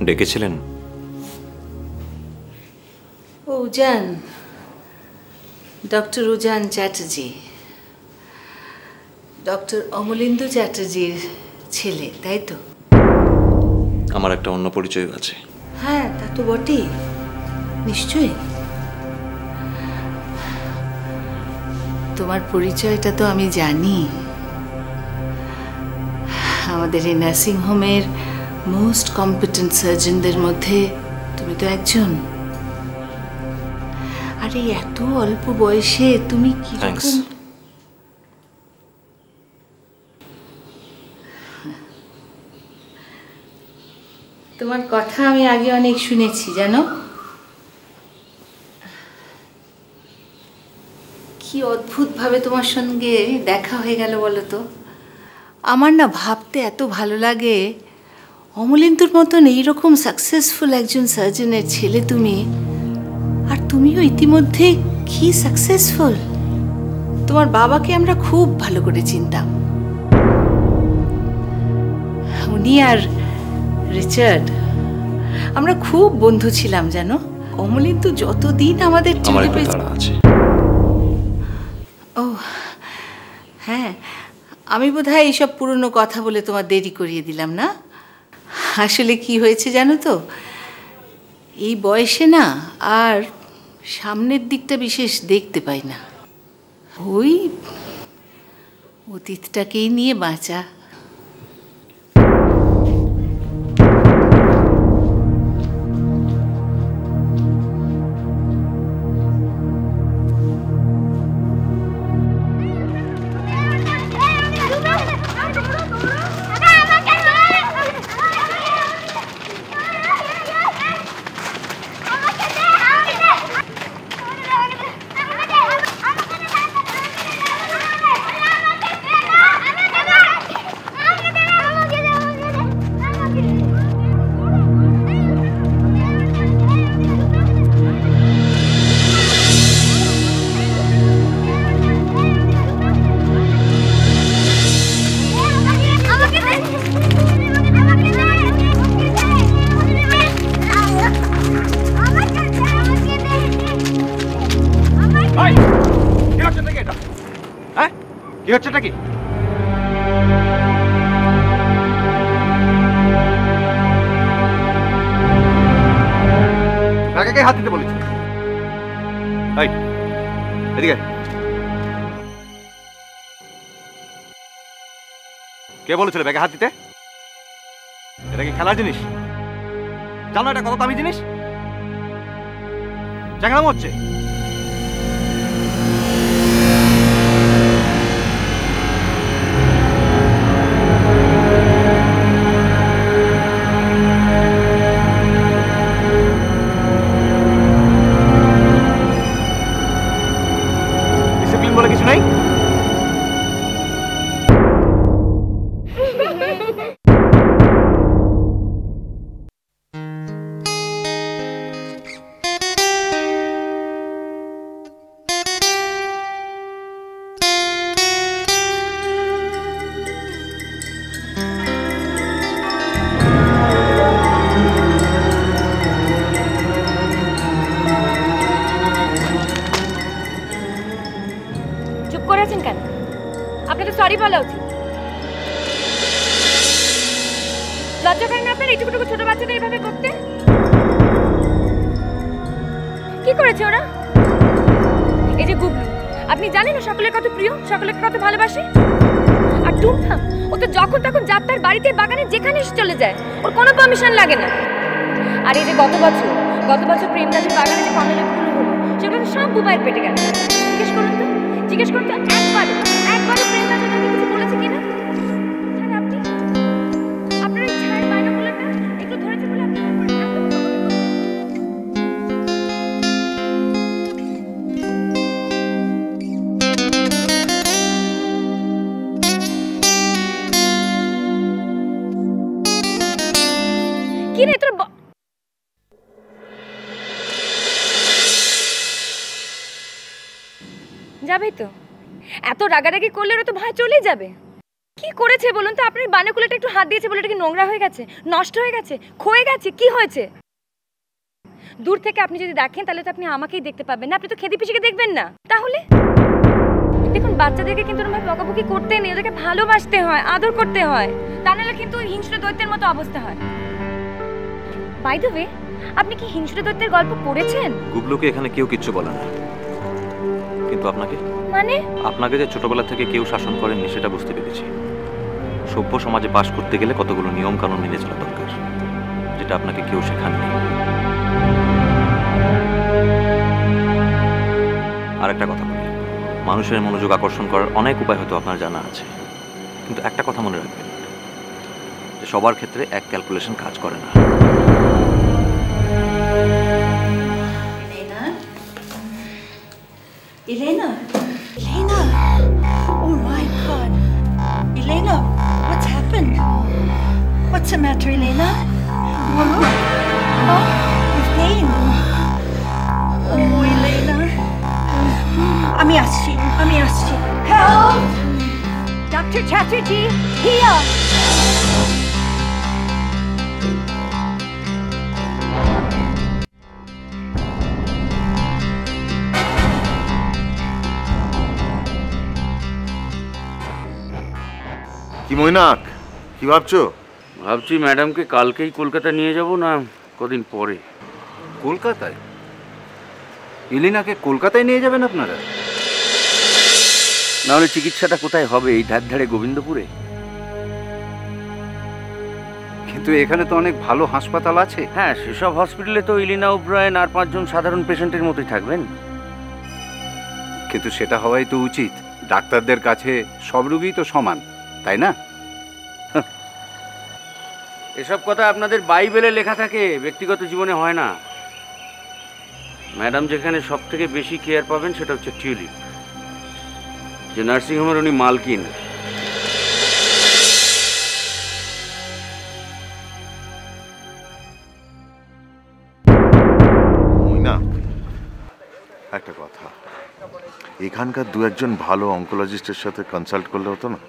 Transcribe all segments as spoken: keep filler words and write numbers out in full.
ডেকেছিলেন? Ujan, doctor Ujan Chatterjee, doctor Amalendu চ্যাটার্জির ছেলে, তাই তো? আমার একটা অন্য পরিচয় আছে। হ্যাঁ, তা তো বটেই, নিশ্চয়ই। তোমার পরিচয়টা তো আমি জানি। আমাদের এই নার্সিং হোমের মোস্ট কম্পিটেন্ট সার্জনদের মধ্যে তুমি তো একজন। আর এই এত অল্প বয়সে তুমি কি রকম? তোমার কথা আমি আগে অনেক শুনেছি, জানো। কি অদ্ভুতভাবে তোমার সঙ্গে দেখা হয়ে গেল বলো তো। আমার না ভাবতে এত ভালো লাগে, অমলেন্দুর মতন এইরকম সাকসেসফুল একজন সার্জনের ছেলে তুমি, আর তুমিও ইতিমধ্যে কি সাকসেসফুল। তোমার বাবাকে আমরা খুব ভালো করে চিনতাম। উনি আর রিচার্ড আমরা খুব বন্ধু ছিলাম, জানো। অমলেন্দু যতদিন আমাদের আছে। ও হ্যাঁ, আমি বোধহয় এইসব পুরনো কথা বলে তোমার দেরি করিয়ে দিলাম না। আসলে কি হয়েছে জানো তো, এই বয়সে না আর সামনের দিকটা বিশেষ দেখতে পাই না। ওই অতীতটাকেই নিয়ে বাঁচা। হাত দিতে বলেছি। এদিকে কে বলেছিল ব্যাগে হাত দিতে? এটা কি খেলার জিনিস? জানো এটা কত দামি জিনিস? চ্যাংড়ামো হচ্ছে। বলে কিছু নাই। সরি বলা উচিত। লজ্জা করেন না আপনার এইটুকুটুকু ছোট বাচ্চাদের এইভাবে করতে? কি করেছে ওরা? এই যে গুবলু, আপনি জানেন না সকলের কত প্রিয়, সকলের কত ভালোবাসে। আর টুমথাম, ও তো যখন তখন যাত্রার বাড়িতে বাগানে যেখানে চলে যায়, ওর কোনো পারমিশন লাগে না। আর এই যে গত বছর গত বছর প্রেমরাজের বাগানে যে কমলা ফুল হলো, সেগুলো সব বুবাইয়ের পেটে গেল। জিজ্ঞেস করুন তো জিজ্ঞেস করুন তো একবার একবারও প্রেমরাজ ওদেরকে কিছু বলেছে কিনা? আপনি আপনার এই ছায়ের বায়না বলেন না, একটু ধরেছে বলে আপনি কি রে তোর যাবে তো? এত রাগারাগি করলে ওরা তো ভয় চলে যাবে। কি করেছে বলুন তো? আপনার বানাকুলাটা একটু হাত দিয়েছে বলে এটা কি নোংরা হয়ে গেছে, নষ্ট হয়ে গেছে, ক্ষয়ে গেছে? কি হয়েছে? দূর থেকে আপনি যদি দেখেন তাহলে তো আপনি আমাকেই দেখতে পাবেন না, আপনি তো খেদি পিছিয়ে দেখবেন না। তাহলে দেখুন, বাচ্চাদেরকে কিন্তু ওরকম বকাবকি করতে নেই, ওদেরকে ভালোবাসতে হয়, আদর করতে হয়, তা নাহলে কিন্তু হিংস্র দৈত্যের মতো অবস্থা হয়। বাই দ্য ওয়ে, আপনি কি হিংস্র দৈত্যের গল্প পড়েছেন? গুবলুকে এখানে কেউ কিচ্ছু বলে না, কিন্তু আপনাকে মানে আপনাকে যে ছোটবেলা থেকে কেউ শাসন করেননি সেটা বুঝতে পেরেছি। সভ্য সমাজে বাস করতে গেলে কতগুলো নিয়ম কানুন মেনে চলা দরকার, যেটা আপনাকে কেউ শেখাননি। আর একটা কথা বলি, মানুষের মনোযোগ আকর্ষণ করার অনেক উপায় হয়তো আপনার জানা আছে, কিন্তু একটা কথা মনে রাখবেন যে সবার ক্ষেত্রে এক ক্যালকুলেশন কাজ করে না। Elena? Elena? Oh my God. Elena, what's happened? What's the matter, Elena? Oh, look. Oh, with pain. Oh, Elena. Ami aschi, Ami aschi. Help! Doctor Chatterjee, here! কি মৈনাক, কি ভাবছো? ভাবছি ম্যাডামকে কালকেই কলকাতা নিয়ে যাব না কদিন পরে। কলকাতায়? ইলিনাকে কলকাতায় নিয়ে যাবেন আপনারা? নাহলে চিকিৎসাটা কোথায় হবে? এই ধার ধারে গোবিন্দপুরে? কিন্তু এখানে তো অনেক ভালো হাসপাতাল আছে। হ্যাঁ, সেসব হসপিটালে তো ইলিনা ওব্রায়েন আর পাঁচজন সাধারণ পেশেন্টের মতোই থাকবেন। কিন্তু সেটা হওয়াই তো উচিত। ডাক্তারদের কাছে সব রোগী তো সমান, তাই না? এসব কথা আপনাদের বাইবেলে লেখা থাকে, ব্যক্তিগত জীবনে হয় না। ম্যাডাম যেখানে সব থেকে বেশি কেয়ার পাবেন সেটা হচ্ছে টিউলিপ, যে নার্সিংহোমের উনি মালকিন। মৈনা, একটা কথা, এখানকার দু একজন ভালো অঙ্কোলজিস্টের সাথে কনসাল্ট করলে হতো না?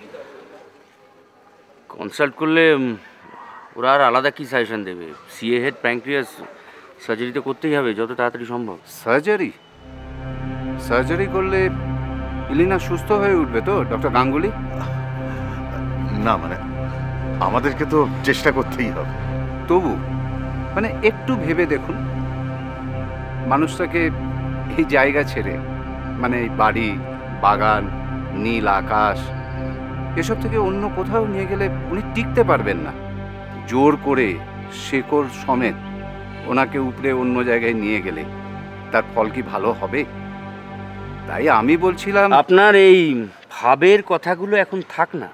কনসাল্ট করলে ওরা আর আলাদা কি সাজেশন দেবে? সিএ হেড প্যাঙ্ক্রিয়াস সার্জারি তো করতেই হবে যত তাড়াতাড়ি সম্ভব। সার্জারি? সার্জারি করলে ইলিনা সুস্থ হয়ে উঠবে তো ডক্টর গাঙ্গুলি? না, মানে আমাদেরকে তো চেষ্টা করতেই হবে। তবু মানে একটু ভেবে দেখুন, মানুষটাকে এই জায়গা ছেড়ে, মানে এই বাড়ি, বাগান, নীল আকাশ, এসব থেকে অন্য কোথাও নিয়ে গেলে উনি টিকতে পারবেন না। জোর করে শেকড় সমেত ওনাকে উপরে অন্য জায়গায় নিয়ে গেলে তার ফল কি ভালো হবে? তাই আমি বলছিলাম, আপনার এই ভাবের কথাগুলো এখন থাক না।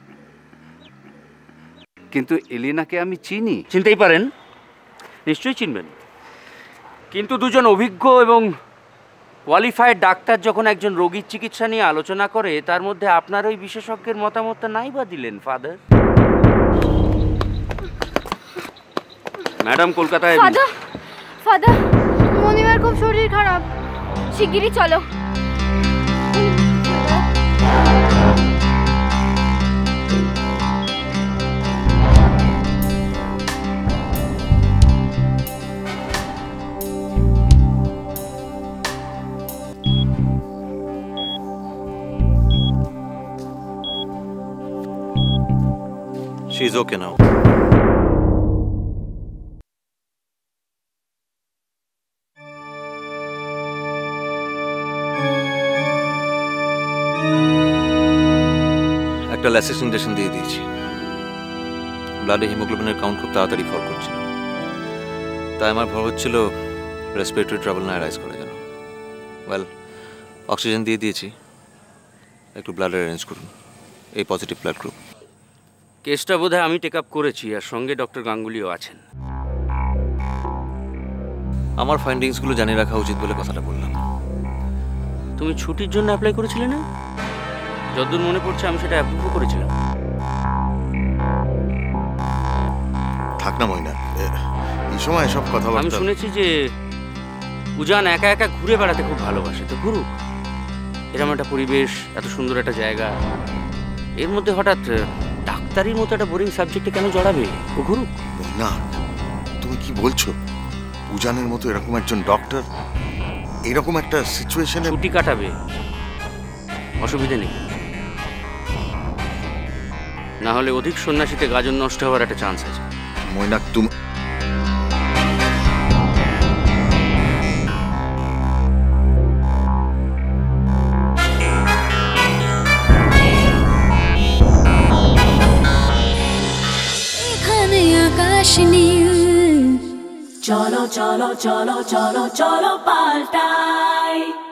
কিন্তু এলিনাকে আমি চিনি। চিনতেই পারেন, নিশ্চয়ই চিনবেন। কিন্তু দুজন অভিজ্ঞ এবং কোয়ালিফাইড ডাক্তার যখন একজন রোগীর চিকিৎসা নিয়ে আলোচনা করে, তার মধ্যে আপনার ওই বিশেষজ্ঞের মতামতটা নাই বা দিলেন ফাদার? ম্যাডাম কলকাতায়। ফাদার, ফাদার, মনিমার খুব শরীর খারাপ, শিগগিরই চলো। She's okay now. একটা ল্যাসিস ইনজেকশন দিয়ে দিয়েছি। ব্লাডে হিমোগ্লোবিনের কাউন্ট খুব তাড়াতাড়ি ফল করছিল, তাই আমার ভয় হচ্ছিল রেসপিরেটরি ট্রাবল না রাইজ করে যেন। ওয়েল, অক্সিজেন দিয়ে দিয়েছি, একটু ব্লাড অ্যারেঞ্জ করুন। এই পজিটিভ ব্লাড গ্রুপ। কেসটা বোধহয় আমি টেক আপ করেছি, আর সঙ্গে ডক্টর গাঙ্গুলিও আছেন। আমার ফাইন্ডিংসগুলো জানিয়ে রাখা উচিত বলে কথাটা বললাম। তুমি ছুটির জন্য অ্যাপ্লাই করেছিলে না? যতদূর মনে পড়ছে আমি সেটা অ্যাপ্রুভও করেছিলাম। থাক না মৈনা, এই সময় সব কথা আমি শুনেছি যে উজান একা একা ঘুরে বেড়াতে খুব ভালোবাসে, তো ঘুরুক। এরকম একটা পরিবেশ, এত সুন্দর একটা জায়গা, এর মধ্যে হঠাৎ ডাক্তারির মতো একটা বোরিং সাবজেক্টে কেন জড়াবে? ও ঘুরুক না, তুমি কি বলছো? পূজানের মতো এরকম একজন ডক্টর এরকম একটা সিচুয়েশনে ছুটি কাটাবে, অসুবিধে নেই। না হলে অধিক সন্ন্যাসীতে গাজন নষ্ট হওয়ার একটা চান্স আছে। মৈনাক, তুমি আকাশ নীল, চলো চলো চলো চলো চলো পাল্টাই।